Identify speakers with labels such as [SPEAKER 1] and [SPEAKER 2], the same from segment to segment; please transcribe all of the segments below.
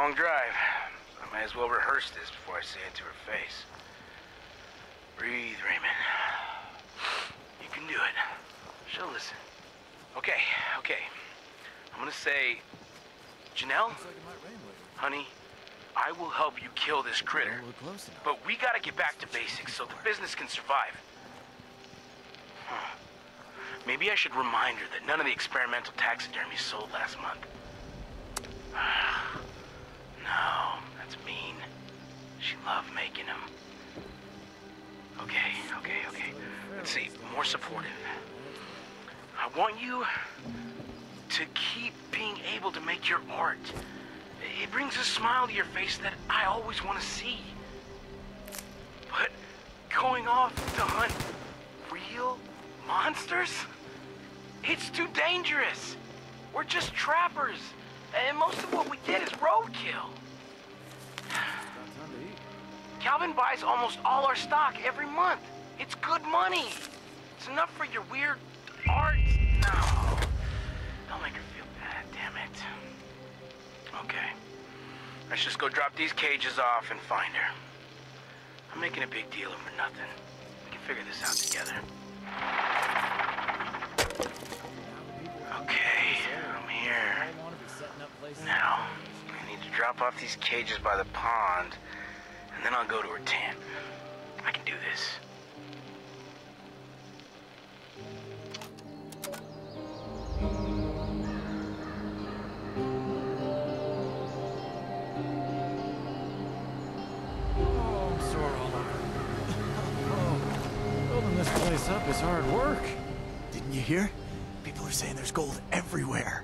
[SPEAKER 1] long drive. I might as well rehearse this before I say it to her face. Breathe, Raymond. You can do it. She'll listen. Okay. I'm gonna say, Janelle, honey, I will help you kill this critter. But we gotta get back to basics so the business can survive. Maybe I should remind her that none of the experimental taxidermy sold last month. No, that's mean. She loved making them. Okay. Let's see, more supportive. I want you to keep being able to make your art. It brings a smile to your face that I always want to see. But going off to hunt real monsters? It's too dangerous. We're just trappers, and most of what we get is roadkill. Calvin buys almost all our stock every month. It's good money. It's enough for your weird art. No. Don't make her feel bad, damn it. Okay. Let's just go drop these cages off and find her. I'm making a big deal over nothing. We can figure this out together. Okay, I'm here. Now, I need to drop off these cages by the pond, and then I'll go to her tent. I can do this.
[SPEAKER 2] Oh, I'm sore all over. Oh, building this place up is hard work.
[SPEAKER 3] Didn't you hear? People are saying there's gold everywhere.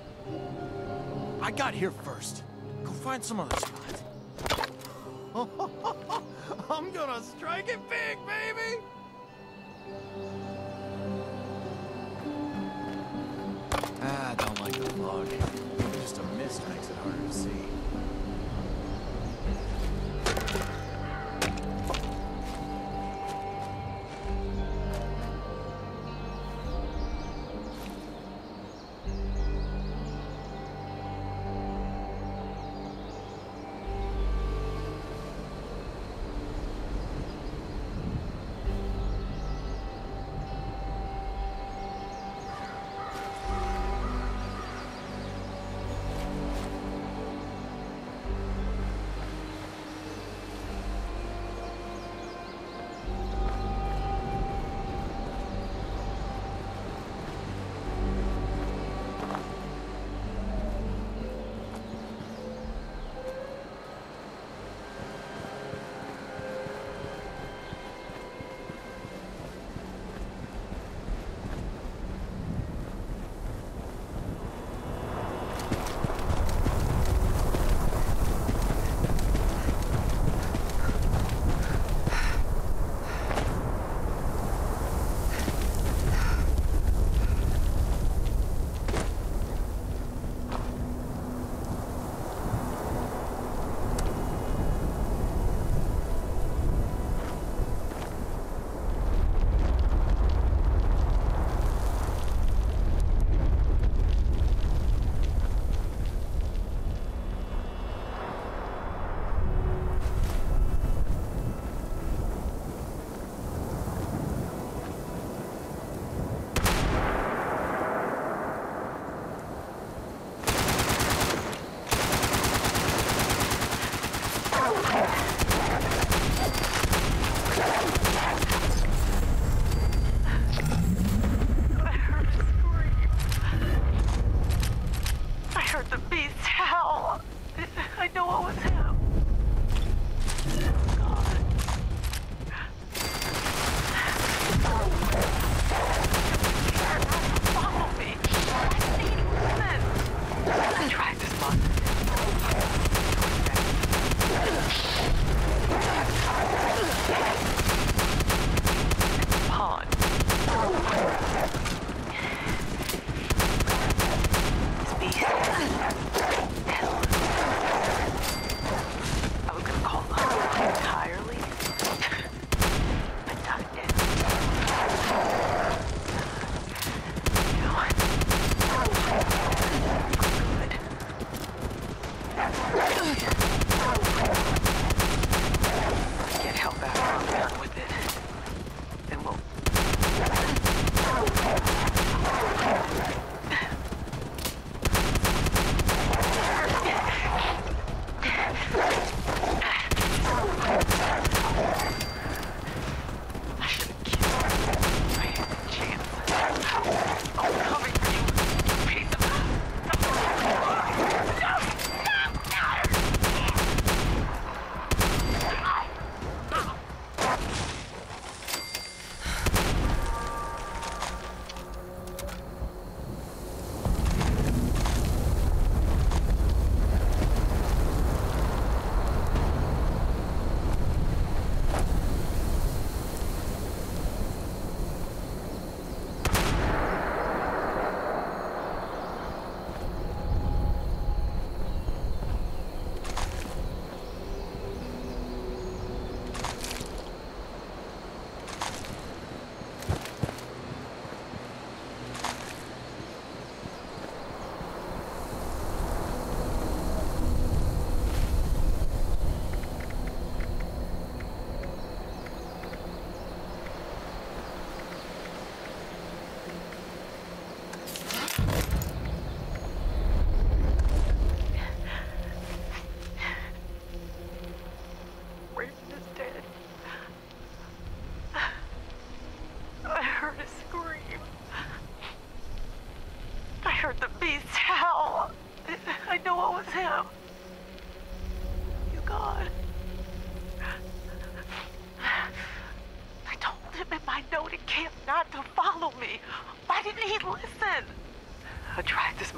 [SPEAKER 3] I got here first. Go find some other spot. I'm gonna strike it big, baby! I don't like the fog. Just a mist makes it harder to see.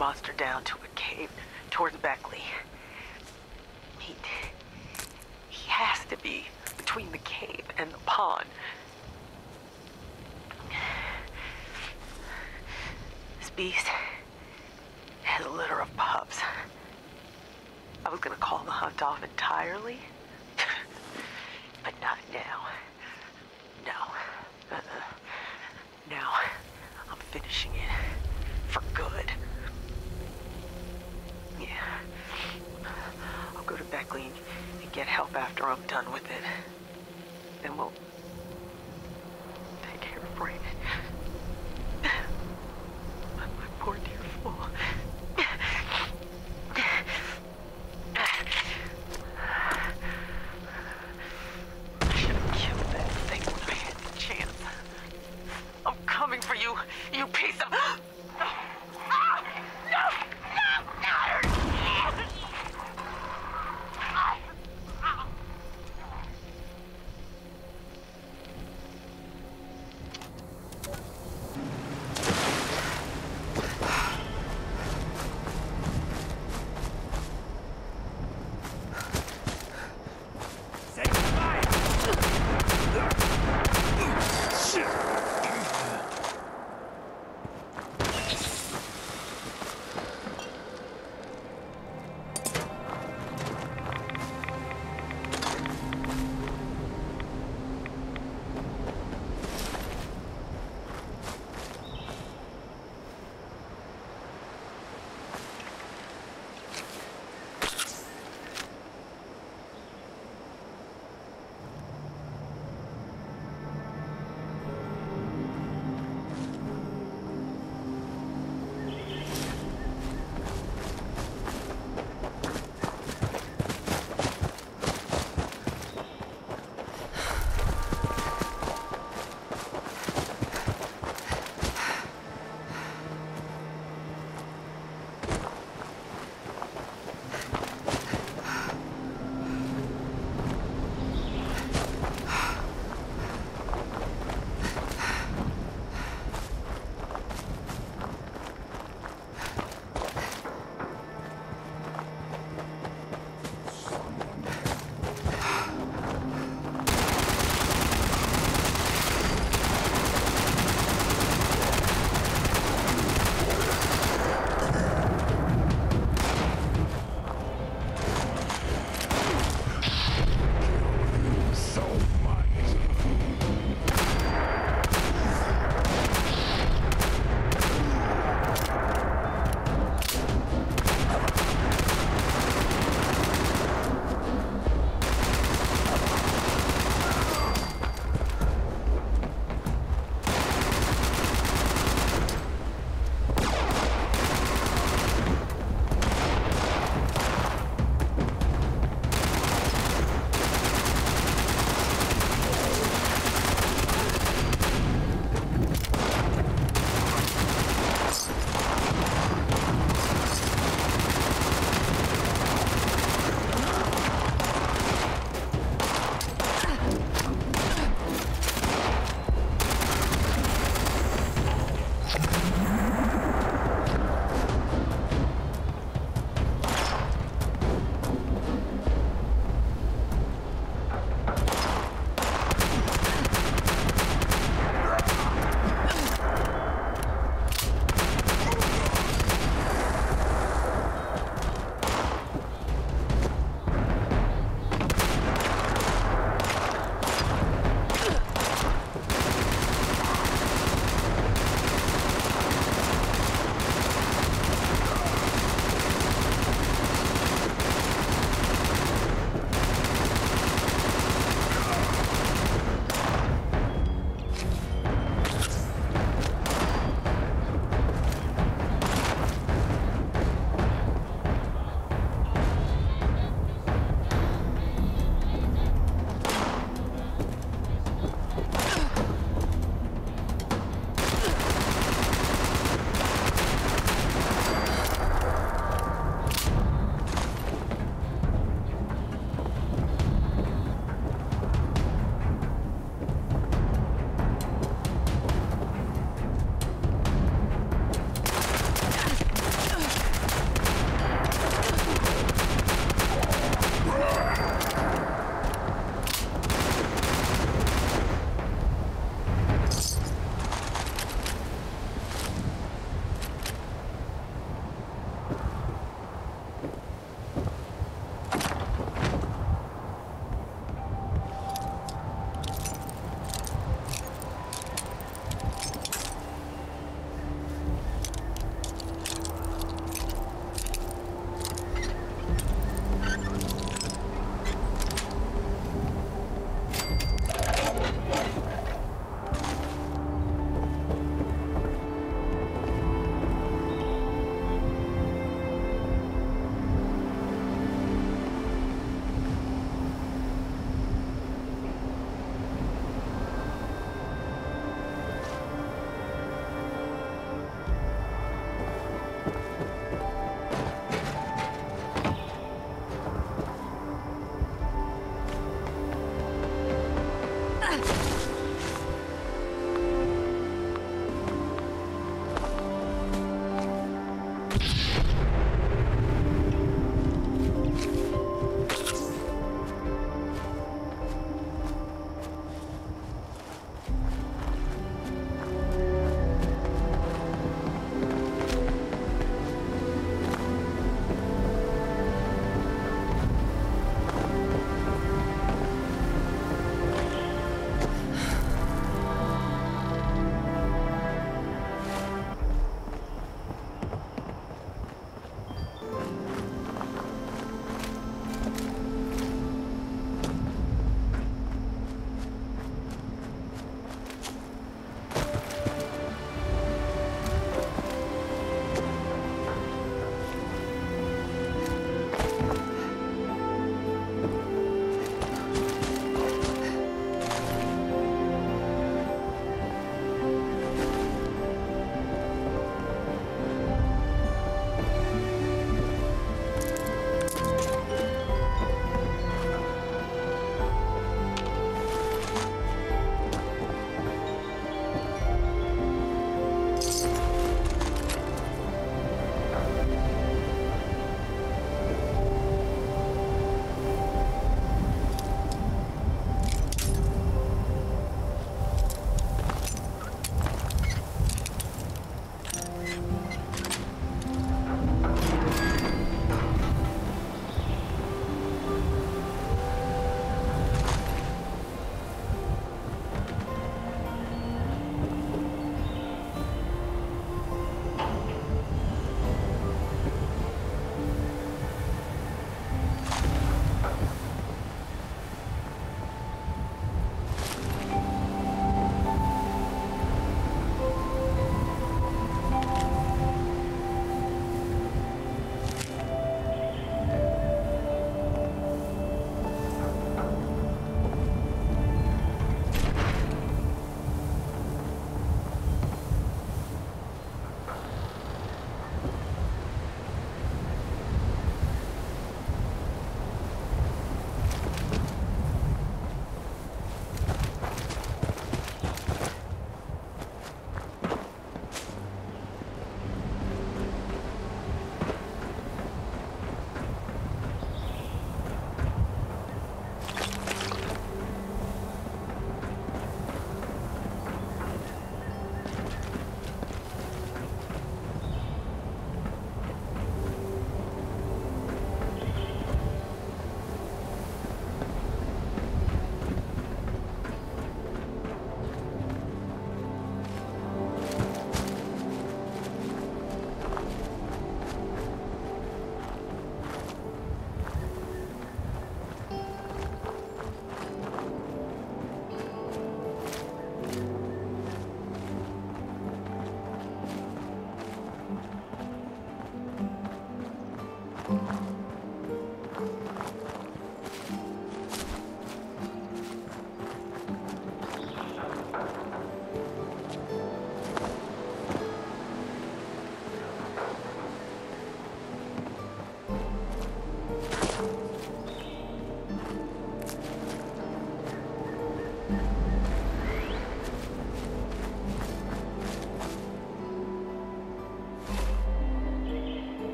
[SPEAKER 4] monster down to a cave towards Beckley. He has to be between the cave and the pond. This beast has a litter of pups. I was gonna call the hunt off entirely, but not now. No. Now, I'm finishing it for good. Yeah. I'll go to Beckley and get help after I'm done with it. Then we'll take care of Brayden. My poor dear fool. I should have killed that thing when I had the chance. I'm coming for you, you piece of... No!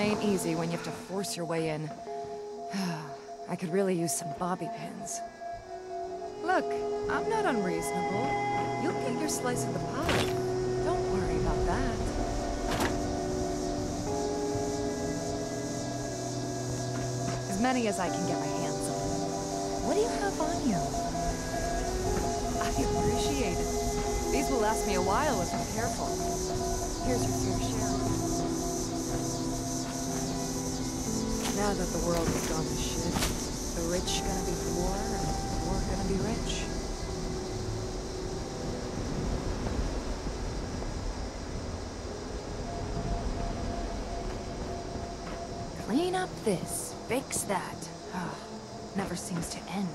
[SPEAKER 5] ain't easy when you have to force your way in. I could really use some bobby pins. Look, I'm not unreasonable. You'll get your slice of the pie. Don't worry about that. As many as I can get my hands on. What do you have on you? I appreciate it. These will last me a while if I'm careful. Here's your fair share. Now that the world has gone to shit, the rich gonna be poor, and the poor gonna be rich. Clean up this, fix that. Never seems to end.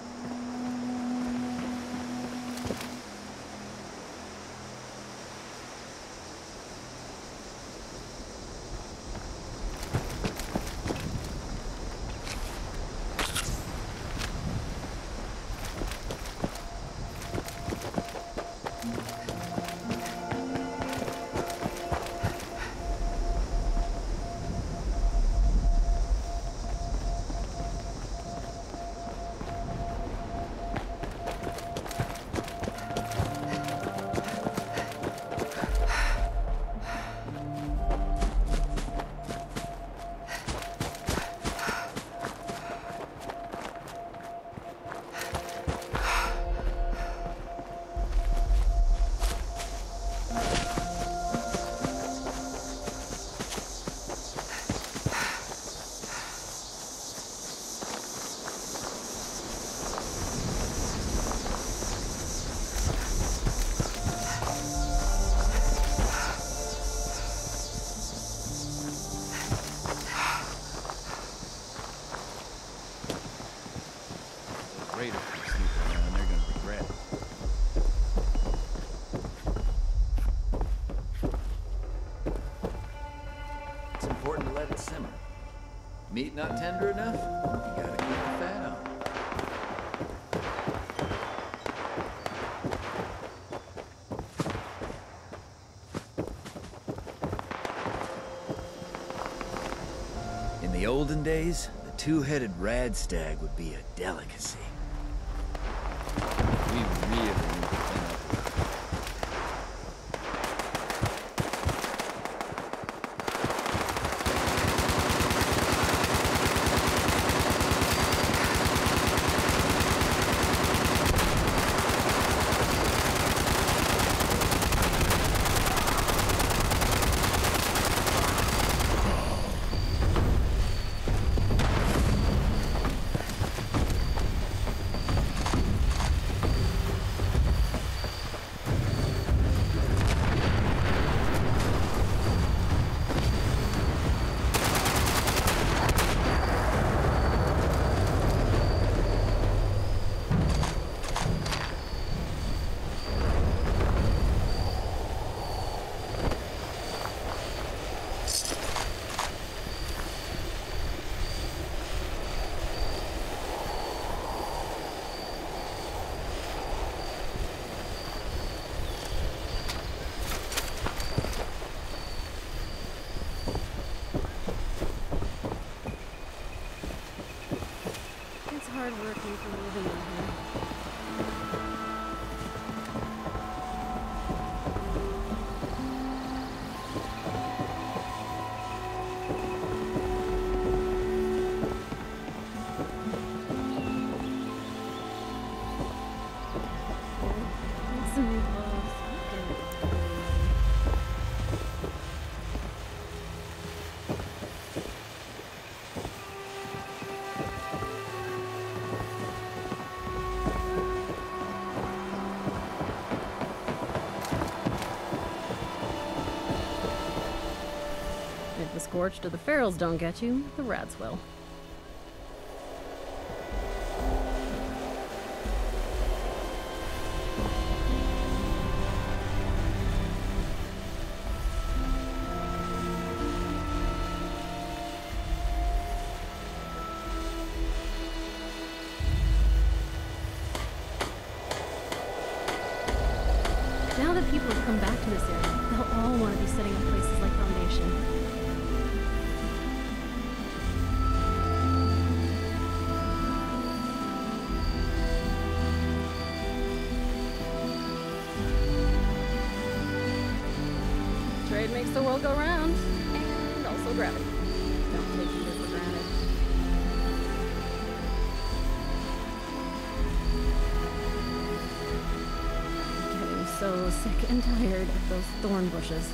[SPEAKER 6] Meat not tender enough? You gotta keep the fat on. In the olden days, the two-headed rad stag would be a delicacy. We really need to clean up.
[SPEAKER 7] Hard working for living in here. If the scorched or the ferals don't get you, the rats will. Now that people have come back to this area, they'll all want to be setting up places like Foundation. Trade makes the world go round. And also gravity. Don't take either for granted. Getting so sick and tired of those thorn bushes.